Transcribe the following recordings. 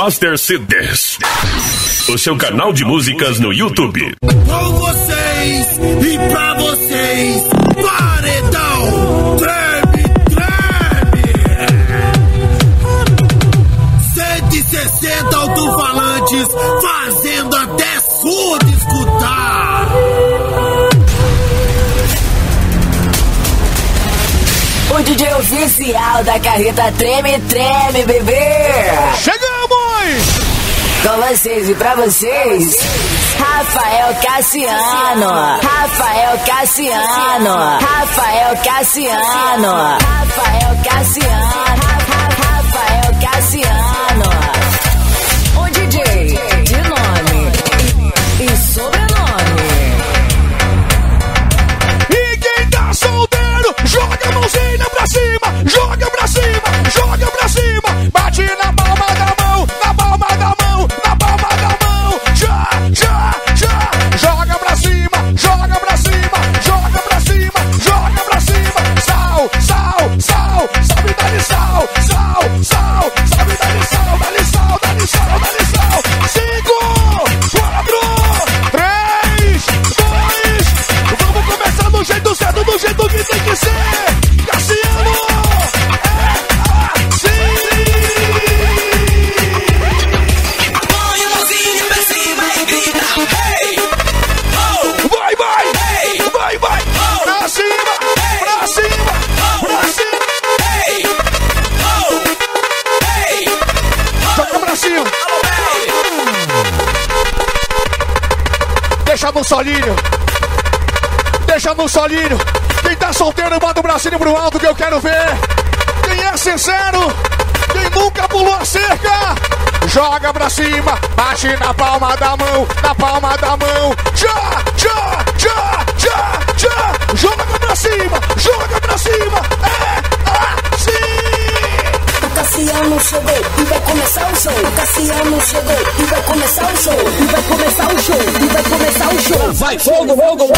Master CDs, o seu canal de músicas no YouTube. Com vocês e pra vocês, Paredão Treme, treme. 160 alto-falantes fazendo até surdo escutar. O DJ oficial da carreta Treme Treme, bebê! Chegamos! Com vocês e pra vocês, Rafael Cassiano, Rafael Cassiano, Rafael Cassiano, Rafael Cassiano, Rafael Cassiano. O DJ de nome e sobrenome. E quem tá solteiro, joga a mãozinha pra cima, joga pra cima, joga pra cima. Bate na palma da mão, na palma da mão, na palma da mão. Já, já, já. Joga pra cima, joga pra cima, joga pra cima, joga pra cima. Sal, sal, sal, salve, dá-lhe sal, sal, sal, salve, dá-lhe sal, dá-lhe sal, dá-lhe sal, dá-lhe sal. 5, 4, 3, 2. Vamos começar do jeito certo, do jeito que tem que ser. Cassiano, é assim. Põe a mãozinha pra cima e grita, hey, oh, Vai, vai, hey, vai, vai. Pra cima, pra cima, pra cima. hey, oh, hey, Joga pra cima. hey. Deixa no solinho. Deixa no solinho. Quem tá solteiro, bota o bracinho pro alto que eu quero ver. Quem é sincero, quem nunca pulou a cerca, joga pra cima, bate na palma da mão, na palma da mão. Já, já, já, já, já. Joga pra cima, joga pra cima. É assim. O Cassiano chegou e vai começar o show. O Cassiano chegou e vai começar o show. E vai começar o show. E vai começar o show. Vai, fogo, fogo.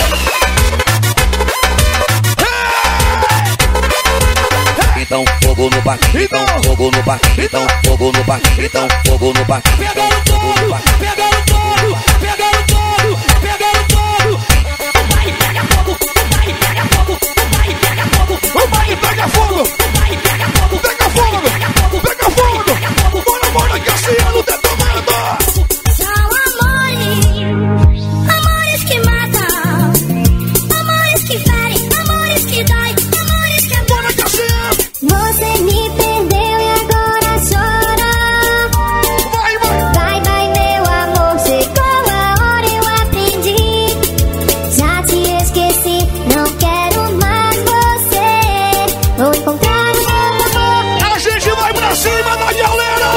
Então fogo no baque, então fogo no baque, então fogo no baque, então fogo no baque. Pegando todo, pegando todo, pegando todo, pegando todo. Vai, pega fogo, vai, pega fogo, vai, pega fogo, Vai, pega fogo, vai, pega fogo, pega fogo, pega fogo. Bora, bora, Cassiano detonando. São amores, amores que matam, amores que ferem, amores que dói, amores que Bora, Cassiano. Você me perdeu e agora chora. Vai, vai. Vai, vai, meu amor, chegou a hora, eu aprendi. Já te esqueci, não quero mais você. Vou encontrar um novo amor. A gente vai pra cima da galera.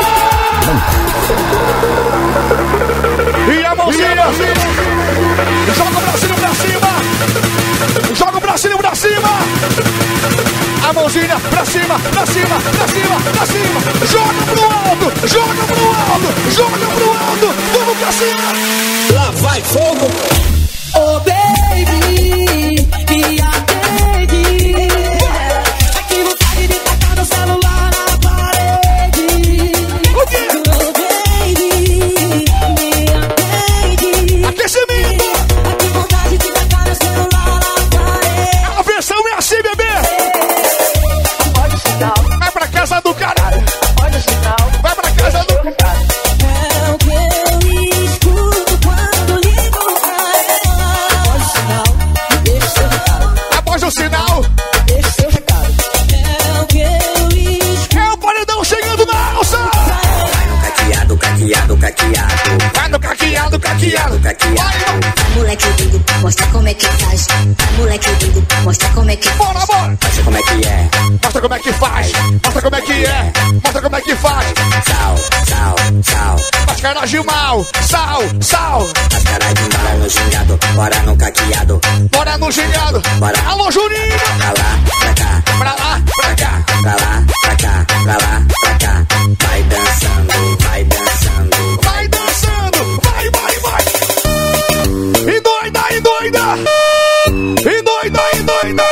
E a mãozinha. Joga o bracinho pra cima. Joga o bracinho pra cima. A mãozinha pra cima, pra cima, pra cima, pra cima. Joga pro alto, joga pro alto, joga pro alto. Vamos pra cima. lá vai fogo. Oh baby, e a baby. Aqui vontade de tacar no celular na parede. O quê? Oh baby, e a baby. Aquecimento. Aqui vontade de tacar no celular na parede. A versão é assim, bebê. Olha o sinal, Vai pra casa do caralho. olha o sinal. Vai pra casa do... É o que eu escuto quando ligo pra ela. Olha o sinal, deixa seu recado, Após o sinal, deixa seu recado. É o que eu escuto. é o paredão chegando na alça. Vai no caqueado, caqueado, caqueado. Vai no caqueado, caqueado. Caqueado. Vai, moleque lindo, mostra como é que faz. Vai, moleque lindo, mostra como é que faz. Bora, bora. Mostra como é que é. Mostra como é que faz. Mostra como é que é. Mostra como é que faz. Sal, sal, sal. Mascara de mal. Sal, sal. Mascara de mala no gingado. Bora no caqueado. Bora no gingado. Bora. Alô, Juninho. Pra lá, pra cá. Pra lá, pra cá. Pra lá, pra cá. Pra lá, pra cá. Vai dançando, vai dançando. Vai dançando. Vai, vai, vai. E doida, e doida. E doida, e doida.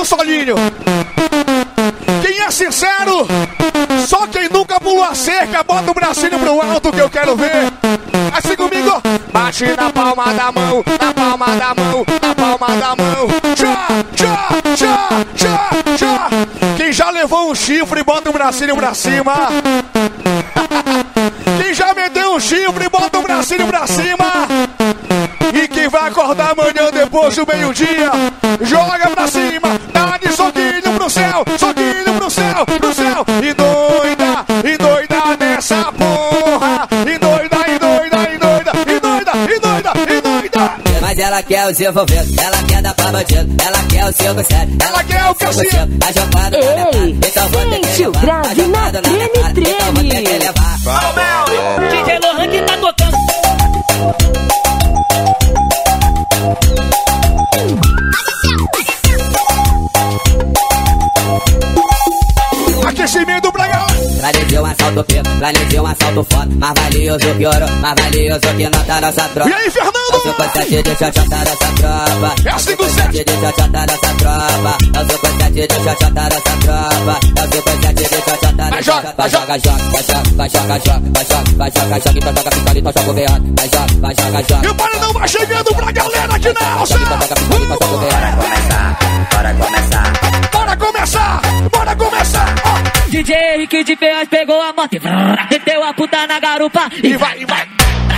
no solinho. Quem é sincero, só quem nunca pulou a cerca, bota o bracinho pro alto que eu quero ver. Assim comigo, bate na palma da mão, na palma da mão, na palma da mão. Tchá, tchá, tchá, tchá, tchá. Quem já levou um chifre, bota o bracinho pra cima. Quem já meteu um chifre, bota o bracinho pra cima. E quem vai acordar amanhã depois do meio-dia, joga pra cima, dá de soquinho pro céu, soquinho pro céu, pro céu. E doida nessa porra. E doida, e doida, e doida, e doida, e doida, e doida. Mas ela quer os envolvidos, ela quer dar pra bandido, ela quer o 5-7, ela quer o Cassiano. A jogada na minha cara, então vou ter que levar. grave na treme, então vou ter que levar. DJ Lohan que tá tocando. Aquecimento pra galera. Planejei um assalto pico, planejei um assalto foda, mais valioso que ouro, mais valioso que nota nossa tropa. E aí, Fernando? É o 57 de xoxota nossa tropa. É o 57 de xoxota nossa tropa. É o 57 de xoxota nossa tropa. É o 57 de xoxota nossa tropa. Vai joga, joga, vai joga, vai joga, joga, vai joga, vai joga, joga, então joga pistola, então joga o veado. Vai joga, vai joga, joga. E o paredão vai chegando pra galera aqui na alça. Bora começar, bora começar. Bora começar, bora começar. DJ Henrique de Ferraz pegou a moto e meteu a puta na garupa. E vai, e vai.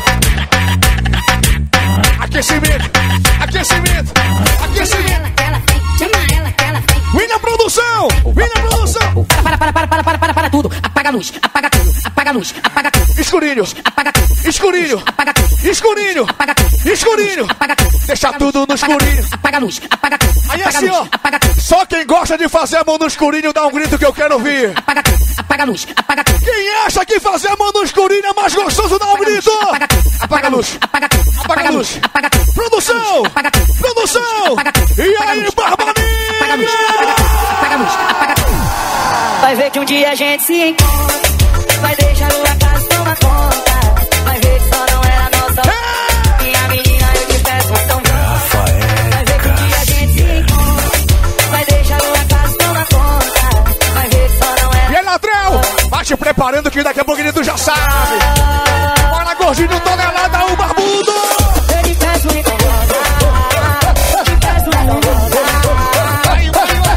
Aquecimento, aquecimento, aquecimento. Vem na produção, vem na produção. Para tudo. Apaga a luz, apaga tudo, apaga a luz, apaga tudo. Escurinho, Apaga tudo, escurinho, apaga tudo, escurinho, apaga tudo, escurinho. apaga tudo. Deixa tudo no escurinho. Apaga a luz, apaga tudo. Aí apaga assim, a luz, ó. apaga tudo. Só quem gosta de fazer a mão no escurinho dá um grito que eu quero ouvir. Apaga tudo, apaga a luz, apaga tudo. Quem acha que fazer a mão no escurinho é mais gostoso, dá um grito. Apaga tudo, Apaga a luz, apaga tudo, apaga a luz. apaga tudo. Produção, Apaga tudo, produção. apaga tudo. E apaga a aí, luz, apaga a luz, apaga a luz, apaga tudo, apaga a luz, apaga tudo. Vai ver que um dia a gente se encontra. Vai deixar o acaso tomar conta. Vai ver que só não era nossa. Minha menina, eu te peço, então vem. Vai ver que um dia a gente se encontra. Vai deixar o acaso tomar conta. Vai ver que só não era. E aí, Latrel, vai te preparando que daqui a pouquinho tu já sabe. Bora, gordinho, tonelada, o barbudo. Eu te peço, então volta. Eu te peço, então volta. Vai, vai, vai.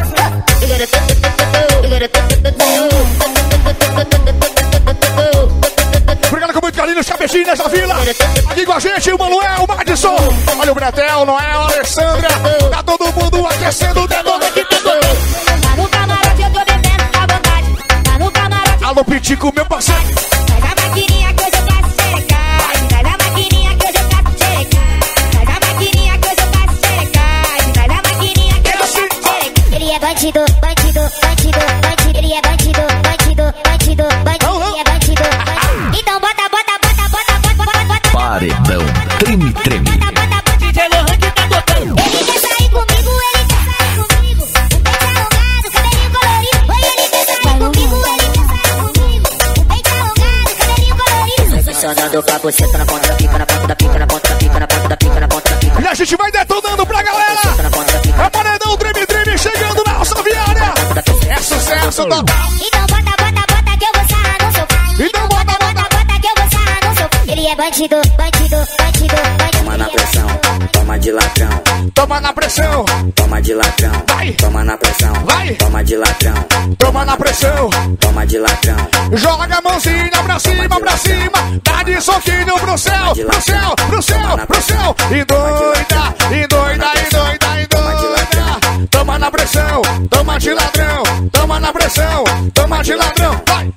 Obrigado com muito carinho, os cabecinhas da vila. Aqui com a gente, o Manuel, o Madison. Olha o Bretel, Noel, a Alessandra. Tá todo mundo aquecendo o dedo. Tá no camarote, eu tô bebendo à vontade. Tá no camarote, Alô, Pitico, meu parceiro. faz a maquininha que hoje eu faço xerecar. Faz a maquininha que hoje eu faço xerecar. Faz a maquininha que hoje eu faço xerecar. Faz a maquininha que hoje eu faço xerecar. Ele é bandido, bandido, bandido, bandido. Ele é bandido, bandido, bandido, bandido. Ele é bandido, bandido. Então bota, bota, bota, bota, bota, bota, bota. Paredão, treme, treme. Bota, bota, bota. DJ Lohan que tá tocando. Ele quer sair comigo, ele quer sair comigo. O peito alongado, cabelinho colorido. Oi, ele quer sair comigo, ele quer sair comigo. O peito alongado, cabelinho colorido. Funcionando pra você, tá na ponta da pica, na ponta da pica, na ponta da pica, na ponta da pica, na ponta da pica. E a gente vai detonando pra galera. É o paredão treme, treme, chegando na alça viária. É sucesso total. Então bota, bota, bota que eu vou sarrar no sofá. Então bota, bota, Bota que eu vou sarrar no sofá. Ele é bandido, bandido, bandido, bandido. Toma na pressão, toma de ladrão. Toma na pressão, Toma de ladrão, Vai. toma na pressão, Vai. toma de ladrão, toma na pressão. toma de ladrão, Joga a mãozinha pra cima, pra cima. Dá de soquinho pro céu, pro céu, pro céu, pro céu. E doida, e doida, e doida, e doida. Toma na pressão, toma de ladrão. Toma na pressão, toma de ladrão. Vai.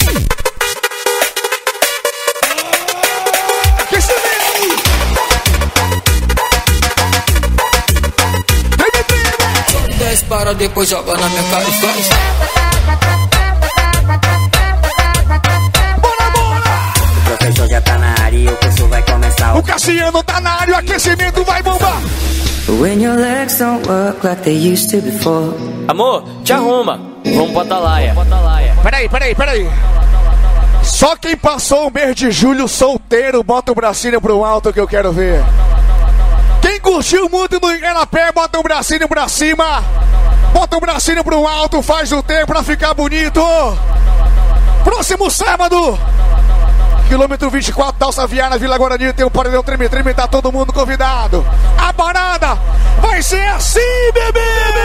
Aquecimento. Treme, treme. Desce para depois joga na minha cara e faz. Bora, bora. o professor já tá na área e o curso vai começar. O Cassiano tá na área, o aquecimento vai bombar. When your legs don't work like they used to before. Amor, te arruma. Vamos pra Atalaia. Peraí. Só quem passou o mês de julho solteiro, bota o bracinho pro alto que eu quero ver. Quem curtiu muito no Igarapé, bota o bracinho pra cima. Bota o bracinho pro alto, faz o tempo pra ficar bonito. Próximo sábado, quilômetro 24, Dalça Viana, Vila Guarani, tem um paredão treme-treme, tá todo mundo convidado. A parada vai ser assim, bebê!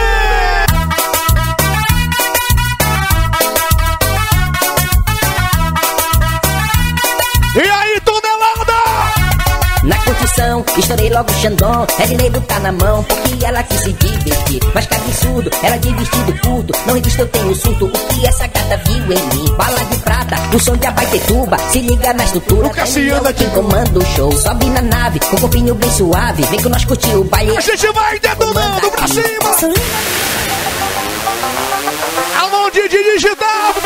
E aí, tonelada? Na curtição, estourei logo o Xandão. Edineiro tá na mão, porque ela quis se divertir. Mas que absurdo, ela de vestido curto. Não resiste, eu tenho surto. O que essa gata viu em mim? Bala de prata, o som de Abaetetuba. Se liga na estrutura, Cassiano aqui comanda o show. Sobe na nave, com o corpinho bem suave. Vem que nós curtir o baile. A gente vai detonando pra cima. Alô, Didi Digital.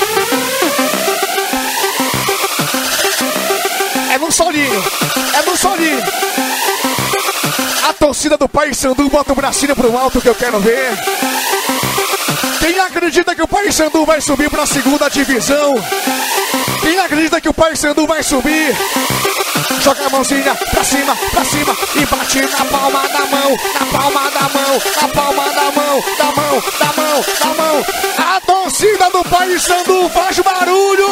É no solinho, é no solinho. A torcida do Paysandu bota o bracinho pro alto que eu quero ver. Quem acredita que o Paysandu vai subir pra segunda divisão? Quem acredita que o Paysandu vai subir? Joga a mãozinha pra cima e bate na palma da mão, na palma da mão, na palma da mão, da mão, da mão, da mão. A torcida do Paysandu faz barulho.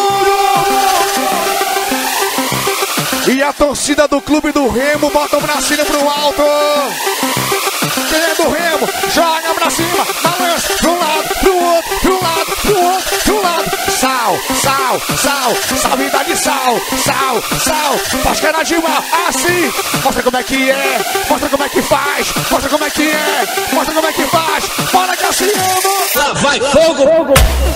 E a torcida do Clube do Remo bota o bracinho pro alto. Quem é do Remo, joga pra cima, balança pro lado, pro outro, pro lado, pro outro, pro lado. Sal, sal, sal, salvida de sal, sal, sal. Pode querer de mal, assim. Mostra como é que é, mostra como é que faz, mostra como é que é, mostra como é que faz. Bora, Cassiano! Lá vai fogo! Fogo!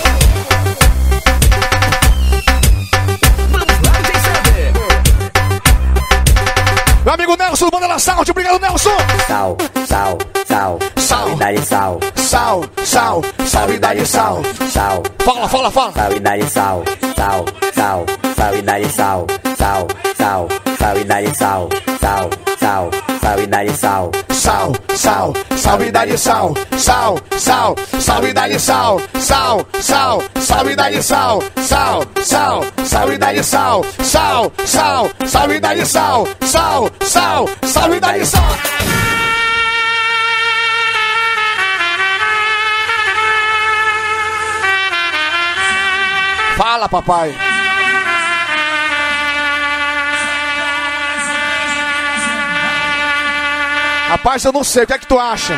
Meu amigo Nelson, manda lá saúde, obrigado, Nelson! Sal, sal, sal, sal, dá-lhe sal. Sal, sal, sal e dá-lhe sal. Sal. Fala, fala, fala. Sal e dá-lhe sal. Sal, sal, sal e dá-lhe sal. Sal, sal, sal e dá-lhe sal. Sal, sal, sal e dá-lhe sal. Sal, sal, sal e dá-lhe sal. Sal, sal, sal e dá-lhe sal. Sal, sal, sal e dá-lhe sal. Sal, sal, sal e dá-lhe sal. Sal, sal, sal e dá-lhe sal. Sal, sal, sal e dá-lhe sal. Fala, papai. Rapaz, eu não sei, o que é que tu acha?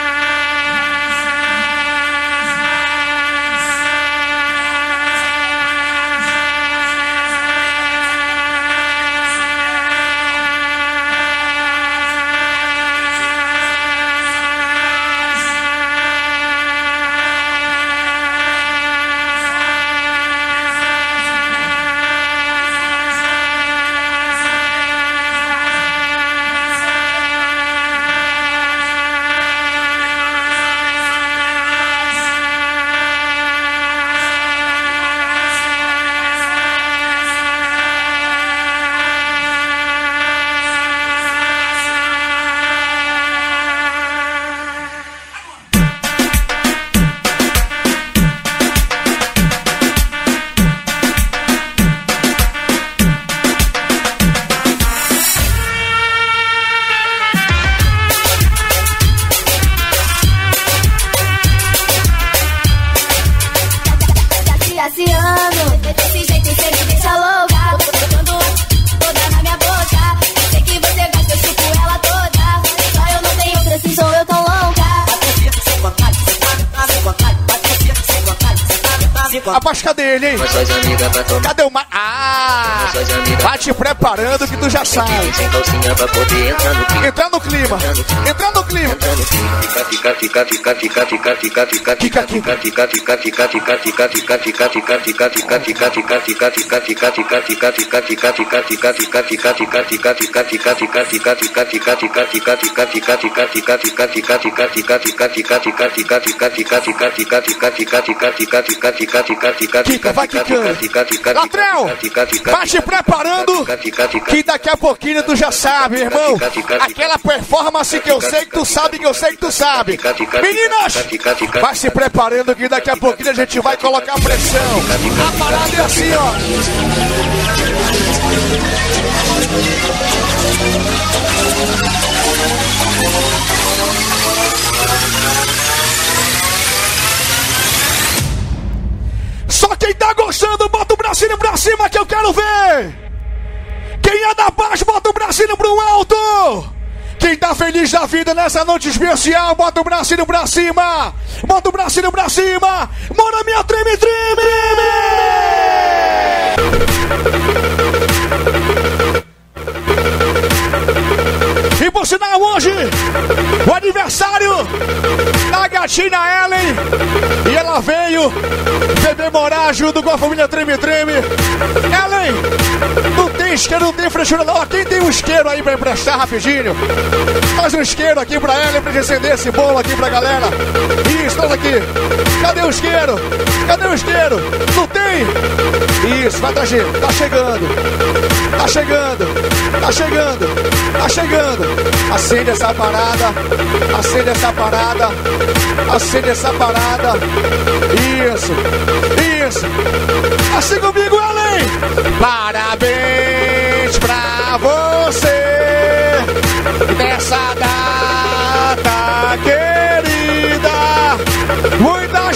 Rapaz, cadê ele, hein? Cadê o ma... Ah! Vai te preparando que tu já sabe. Entrar no clima. Entrar no clima. Kika, vai quicando. Latrel, vai te preparando que daqui a pouquinho tu já sabe, irmão. Aquela performance que eu sei que tu sabe, que eu sei que tu sabe. Meninas, vai se preparando que daqui a pouquinho a gente vai colocar pressão. A parada é assim, ó. bracinho pra cima que eu quero ver. Quem é da paz, bota o bracinho pro alto. Quem tá feliz da vida nessa noite especial, bota o bracinho pra cima. Bota o bracinho pra cima. Bora, minha treme, treme. E por sinal hoje, o aniversário da gatinha Ellen. E ela veio comemorar junto com a família Treme Treme. Ellen, não tem isqueiro, não tem frescura não. Quem tem um isqueiro aí pra emprestar rapidinho? Faz um isqueiro aqui pra Ellen, pra gente acender esse bolo aqui pra galera. Isso, todos aqui. Cadê o isqueiro? Cadê o isqueiro? Não tem? Isso, vai trazer. Tá chegando. Tá chegando. Tá chegando. Tá chegando. Acende essa parada. Acende essa parada. Acende essa parada. Isso. Isso. Assim comigo, Ellen. Parabéns pra você nessa data querida. Muitas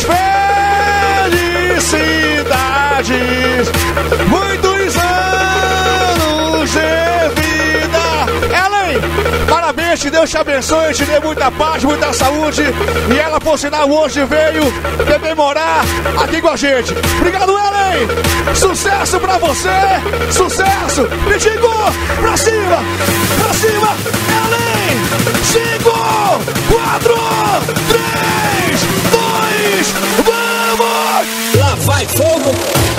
felicidades. Muitos anos de vida. Ellen, parabéns, que Deus te abençoe, te dê muita paz, muita saúde. E ela, por sinal, hoje veio comemorar aqui com a gente. Obrigado, Ellen. Sucesso pra você. Sucesso. Me digo, pra cima. Pra cima. Ellen. 5, 4, 3, 2, vamos. Lá vai fogo.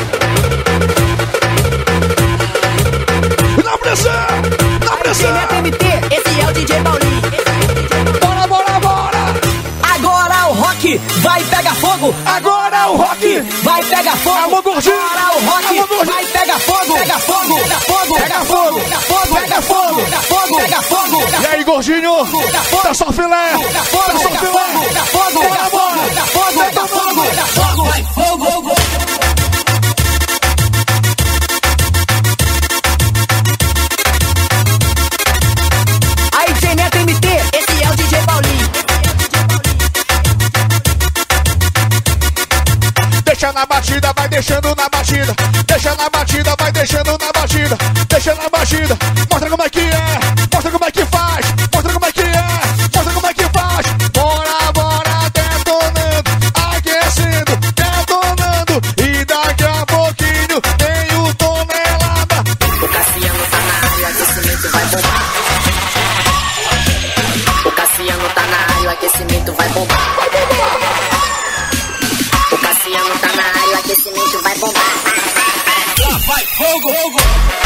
Na pressão. Na pressão. Esse é o DJ Paulinho. Bora, bora, bora. Agora o rock vai pegar fogo. Agora o rock vai pegar fogo. Alô, gordinho. Agora o rock vai pegar fogo. Pega fogo. Pega fogo. Pega fogo. Pega fogo. Pega fogo. Pega fogo. Pega fogo. E aí, gordinho? Tá só filé. Pega fogo. Tá só Pega filé. fogo. Pega fogo. Pega fogo. Pega fogo. Pega fogo. Pega fogo. Vai fogo. Aí, DJ Neto MT, esse é o DJ Paulinho. Deixa na batida, vai deixando na batida. Deixa na batida, vai deixando na batida. Deixa na batida, mostra como é que é. Mostra como é que faz. Mostra como é que é. Mostra como é que faz. Bora, bora, detonando, aquecendo, detonando. E daqui a pouquinho tem o tonelada. O Cassiano tá na área, aquecimento vai bombar. O Cassiano tá na área, aquecimento vai bombar. O Cassiano tá na área, aquecimento vai bombar. Lá vai fogo, fogo.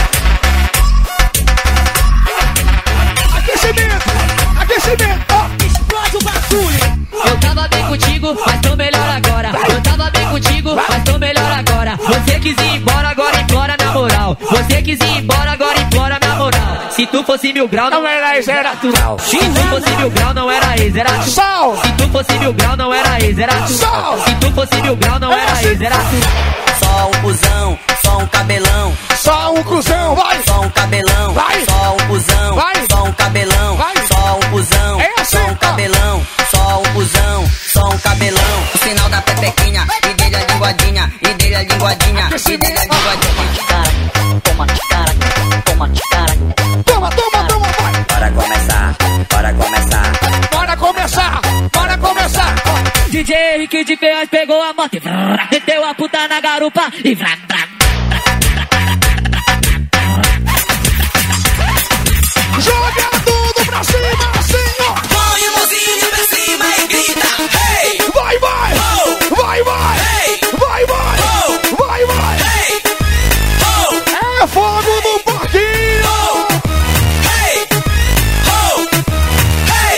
Aquecimento, aquecimento. Explode o bagulho. Eu tava bem contigo, mas tô melhor agora. Eu tava bem contigo, mas tô melhor agora. Você quis ir embora, agora implora na moral. Você quis ir embora, agora implora na moral. Se tu fosse 1000 graus, não era ex, era natural. Se tu fosse 1000 graus, não era ex, era tu. Sal. Se tu fosse 1000 graus, não era ex, era tu. Sal. Se tu fosse 1000 graus, não era ex, era tu. Só um cuzão, só um cabelão. Só um cuzão, vai. Só um cabelão, vai. Só um cuzão, vai. Só um cabelão, vai. Só um cuzão, é assim, só um cabelão, só um cuzão, só um cabelão. O sinal da pepequinha, e dele a linguadinha, e dele a linguadinha, e dele a linguadinha. Toma, cara, toma, cara. Toma, toma, toma, vai. Bora começar, bora começar. Bora começar, bora começar. DJ Henrique de Ferraz pegou a moto e vrrr, meteu a puta na garupa e vrrr, vrrr. Joga tudo pra cima, assim, ó. Põe a mãozinha pra cima e grita, hey! Vai, vai! Oh! Vai, vai! Hey! Vai, vai! Oh! Vai, vai! Hey! Oh! É fogo no parquinho! Oh! Hey! Oh! Hey!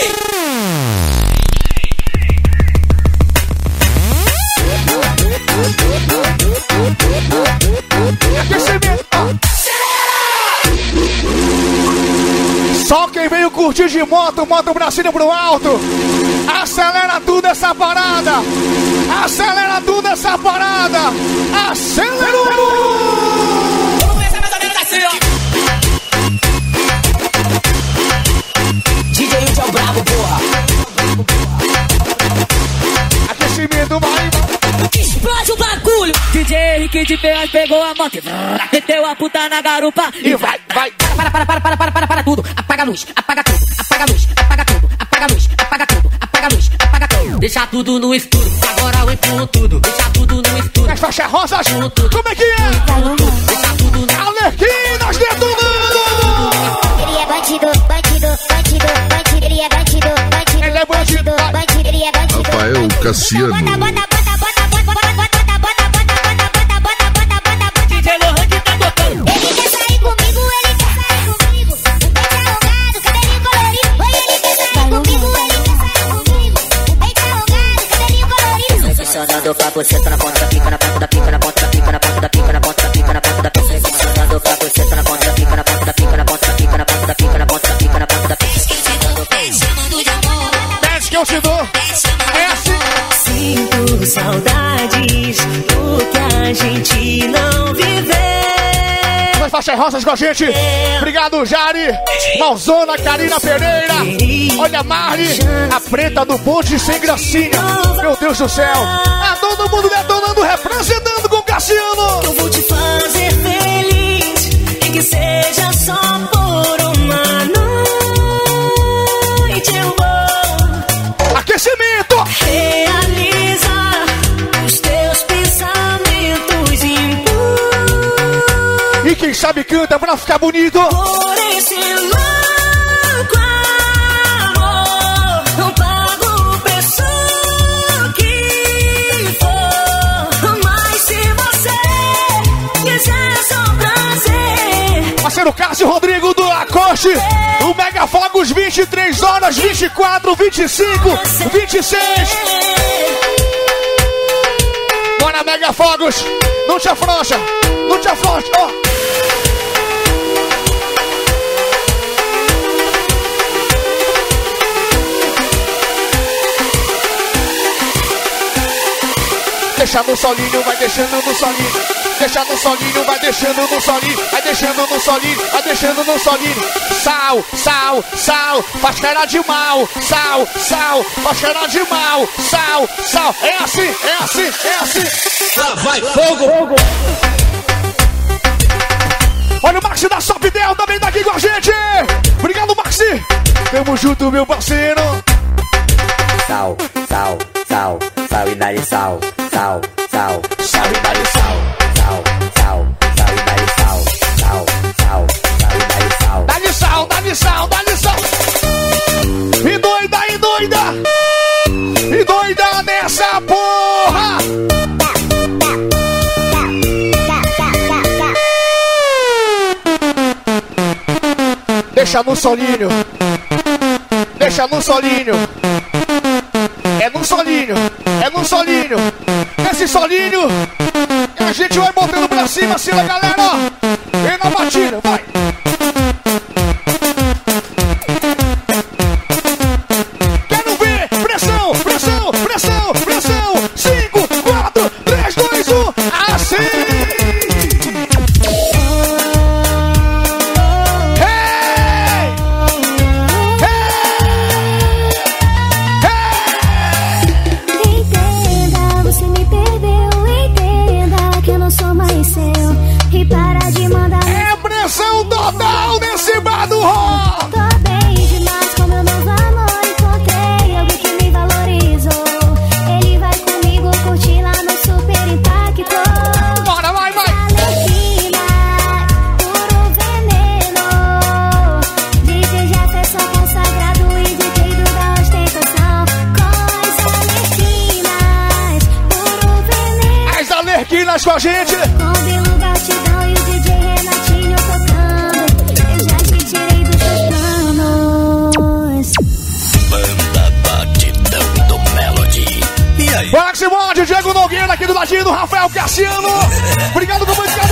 Aquecimento! Só quem veio curtir de moto, bota o bracinho pro alto. Acelera tudo essa parada. Acelera tudo essa parada. Acelerou! DJ Índio é o brabo, porra. Aquecimento, vai. Explode o bagulho. DJ Henrique de Ferraz pegou a moto e meteu a puta na garupa. E vai. Para tudo. Apaga a luz, apaga tudo, apaga a luz, apaga tudo, apaga a luz, apaga tudo, apaga a luz, apaga tudo. Deixa tudo no escuro, agora eu empurro tudo. Deixa tudo no escuro. As faixas rosas, como é que é? Deixa tudo no Alerquinas detonando! Ele é bandido, bandido, bandido, bandido. Ele é bandido, bandido, Ele é bandido, bandido. Ele é bandido. Rafael Cassiano. DJ Lohan que tá tocando. Ele quer sair comigo, ele quer sair comigo. O peito alongado, cabelinho colorido. Oi, ele quer sair comigo, ele quer sair comigo. O peito alongado, cabelinho colorido. Funcionando pra você, tá na ponta da pica, na ponta da pica, na ponta da pica, na ponta da pica, na ponta da pica, na ponta da pica. Funcionando pra você, tá na ponta da pica, na ponta da pica, na ponta da pica, na ponta da pica, na ponta da pica, na ponta da pica. Desce que eu te dou. É assim. Sinto saudades do que a gente não viveu. As faixas rosas com a gente. Obrigado, Jari. Malzona, Karina Pereira. Olha a Marli, a preta do bonde sem gracinha. Meu Deus do céu. Ah, todo mundo detonando, representando com Cassiano. Eu vou te fazer feliz e que seja só por uma noite. Eu vou Aquecimento. realizar os teus pensamentos impuros. E quem sabe canta pra ficar bonito. Por esse louco amor, não pago o preço que for. Mas se você quiser só prazer, Parceiro Cássio Rodrigo do Lacoste. O Mega Fogos 23 horas, 24, 25, 26. Bora, Mega Fogos. Não te afrouxa. Não te afrouxa. Ó. Deixa no solinho, vai deixando no solinho. Deixa no solinho, vai deixando no solinho. Vai deixando no solinho, vai deixando no solinho. Sal, sal, sal, faz cara de mal. Sal, sal, faz cara de mal. Sal, sal, é assim, é assim, é assim. Lá vai fogo! Olha o Maxi da Sopdel também tá aqui com a gente. Obrigado, Maxi. Tamo junto, meu parceiro. Sal, sal, sal, sal e dá-lhe sal, sal, sal, sal e dá-lhe sal, sal, sal, sal e dá-lhe sal, sal, sal, sal e dá-lhe sal. Dá-lhe sal, dá-lhe sal, dá-lhe sal. E doida, e doida. E doida nessa porra. Deixa no solinho. Deixa no solinho. É no solinho. É no solinho. Nesse solinho. E a gente vai botando pra cima, assim, galera. Ó. Vem na batida, vai. Quero ver. Pressão, pressão, pressão, pressão. 5, 4, 3, 2, 1. Assim. Total nesse bar do rock. Tô bem demais com meu novo amor. Encontrei alguém que me valorizou. Ele vai comigo curtir lá no Super Impacto. Bora, vai, vai. Alecina, puro veneno. DJ Jefferson consagrado e DJ da ostentação. Com as alerquinas, puro veneno. As alerquinas com a gente. Com Bilu Gratidão e o DJ Renatinho tocando. Bora que se morde, Diego Nogueira aqui do ladinho do Rafael Cassiano. Obrigado, comandante